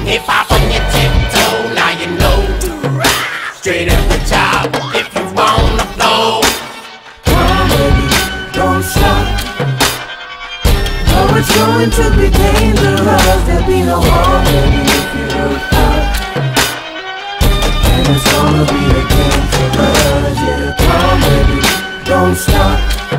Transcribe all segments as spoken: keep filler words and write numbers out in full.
If I on your tiptoe, now you know. Straight up the top, if you wanna blow. Come baby, don't stop. Oh, it's going to be dangerous. There'll be no harm, baby, if you look out. And it's gonna be a game for us, yeah. Come baby, don't stop.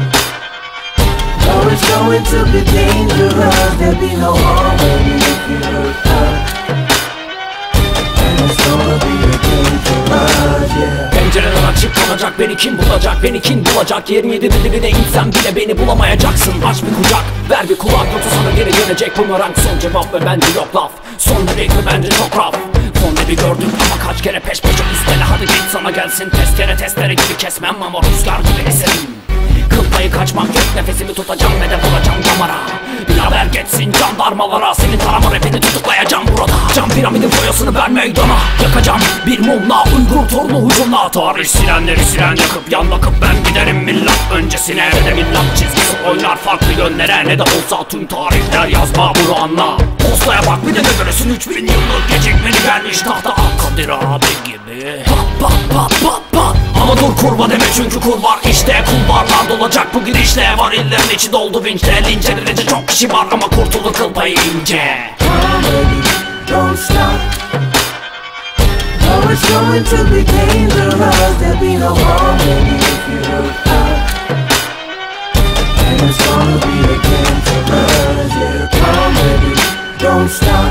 Oh, it's going to be dangerous. There'll be no harm, baby, if you look out. And it's gonna be a game for us, yeah. Pencereler açık kalacak, beni kim bulacak, beni kim bulacak? Yerin yedi diline insan bile beni bulamayacaksın. Aç bir kucak, ver bir kulak, yoksa sana geri dönecek bumerang. Son cevap ve bence yok laf, son dedik ve bence çok raf. Son bir gördüm ama kaç kere peş peşe üstele, hadi git sana gelsin. Testere testere gibi kesmem ama rüzgar gibi eserim. Kıl payı kaçmak yok, nefesimi tutacağım ve de vuracağım damara. Bir haber geçsin jandarmalara, senin tarama rapini tutuklayacağım burada. Cam piramidin foyasını ver meydana, yakacağım bir mumla, Uygur torunu hücumla. Tarih sirenleri siren yakıp yan bakıp ben giderim millat öncesine. Ve de millat çizgisi oynar farklı yönlere, ne de olsa tüm tarihler yazma bunu anla. Postaya bak bir de ne göresin, üç bin yıllık gecikmeli gelmiş tahta Kadir abi gibi. Pat pat pat pat pat. Ama dur kurba deme çünkü kur var işte, kulvarlar dolacak bu girişle. Varillerin içi doldu vinçle, linçlenilecek çok kişi var ama kurtulur kıl payı ince. Come baby, don't stop. Oh, it's going to be dangerous. There'll be no harm, baby, if you look out. And it's gonna be a game for us, yeah. Come baby, don't stop.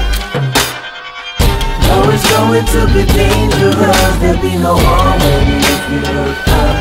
Oh, it's going to be dangerous. There'll be no harm, baby, if you look out.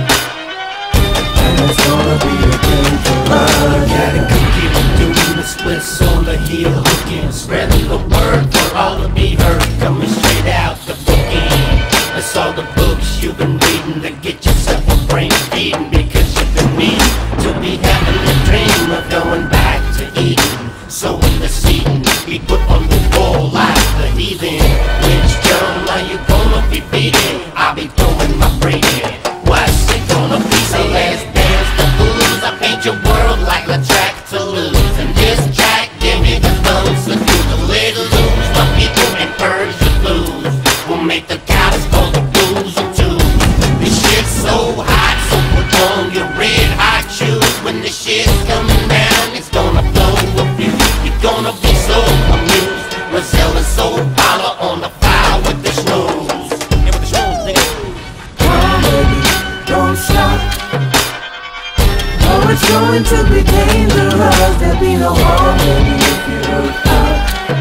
And it's gonna be a game for us, Got yeah. it cooking, doing the splits on the heel hooking, spreading the word for all to be heard, coming straight out the booking. That's all the books you've been reading to get yourself a brain feeding, because you've been needing to be having the dream of going back to Eden. So in the seating, be put on the wall like the heathen. Which drum are you gonna be beating? I'll be throwing my brain in. What's it gonna be? So let's dance the blues. I paint your world like a track to lose. And this track, give me the thumbs to do the little lose. My people and purge the blues. We'll make the cops call the blues and twos. This shit's so hot, so put on your red hot shoes. When the shit's coming down, it's gonna blow a few. You're gonna be so amused. Roselle and Soul Paula on the fire with the schnoos. Yeah, with the schnoos, nigga. Come baby, don't stop. Oh, it's going to be dangerous. There'll be no harm, baby, if you look out.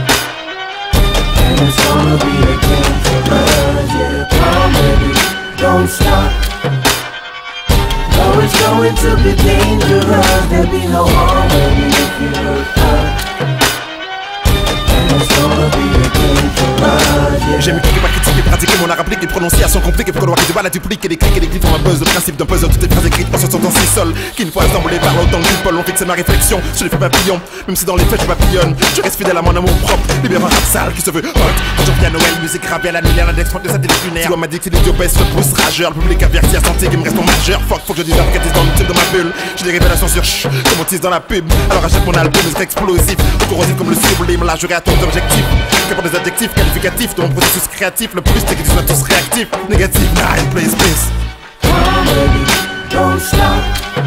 And it's gonna be a game for us, yeah. Come baby, don't stop. Oh, it's going to be dangerous. There'll be no harm, baby, if you look out. And it's gonna be a game for us, yeah. J'aime cliquer, pas critiquer, pratiquer mon art appliqué, prononciation compliquée, pour que du mal à dupliquer les clics et les clics font un buzz, le principe d'un puzzle, toutes les phrases écrites en se sentant si seul, qu'une fois assemblées par l'autre dans le people, on fixe ma réflexion sur les faits papillons, même si dans les faits je papillonne, je reste fidèle à mon amour propre, libère un rap sale qui se veut hot, quand je reviens à Noël, musique rap et à la nuit, à l'index, de satellite lunaire, tu dois m'addicter, l'idiot baisse, le pouce rageur, le public averti à sentir qu'il me reste mon majeur, fuck, faut que je dise l'arcadise dans le tube de ma bulle, j'ai des révélations sur chut, comme on tease dans la pub, alors achète mon album, il serait explosif, au corrosif comme le sublime, là j'aurai à ton objectif, qu'apporte des adjectifs qualificatifs de mon processus créatif, le plus c'est qu'ils soient tous réactifs, négatifs, nine, please, please. Come baby, don't stop.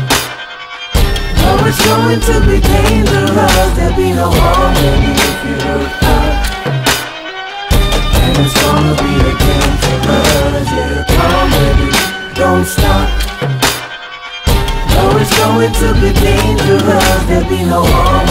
Oh, it's going to be dangerous. There'll be no harm, baby, if you look out. And it's gonna be a game for us, yeah. Come baby, don't stop. Oh, it's going to be dangerous. There'll be no harm.